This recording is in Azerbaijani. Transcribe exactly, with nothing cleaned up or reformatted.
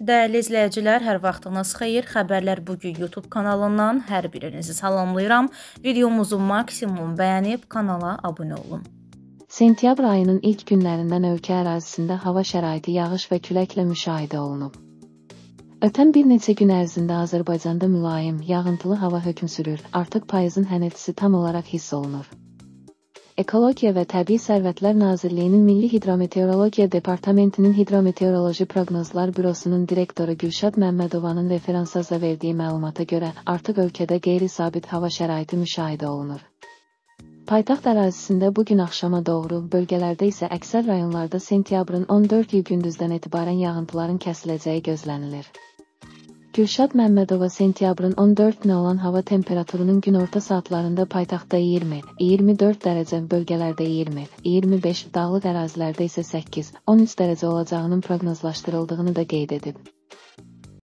Dəyərli izləyicilər, hər vaxtınız xeyir. Xəbərlər bugün YouTube kanalından hər birinizi salamlayıram. Videomuzu maksimum bəyənib kanala abunə olun. Sentyabr ayının ilk günlərindən ölkə ərazisində hava şəraiti yağış və küləklə müşahidə olunub. Ötən bir neçə gün ərzində Azərbaycanda mülayim, yağıntılı hava hökm sürür, artıq payızın hənirtisi tam olaraq hiss olunur. Ekologiya və Təbii Sərvətlər Nazirliyinin Milli Hidrometeorologiya Departamentinin Hidrometeoroloji Proqnozlar Bürosunun direktoru Gülşad Məmmədovanın referansla verdiyi məlumata görə artıq ölkədə qeyri-sabit hava şəraiti müşahidə olunur. Paytaxt ərazisində bu gün axşama doğru, bölgələrdə isə əksər rayonlarda sentyabrın on dördü gündüzdən etibarən yağıntıların kəsiləcəyi gözlənilir. Gülşad Məmmədova sentyabrın on dördünə olan hava temperaturunun günorta saatlarında paytaxtda iyirmi iyirmi dörd dərəcə, bölgələrdə iyirmi iyirmi beş, dağlıq ərazilərdə isə səkkiz on üç dərəcə olacağının proqnozlaşdırıldığını da qeyd edib.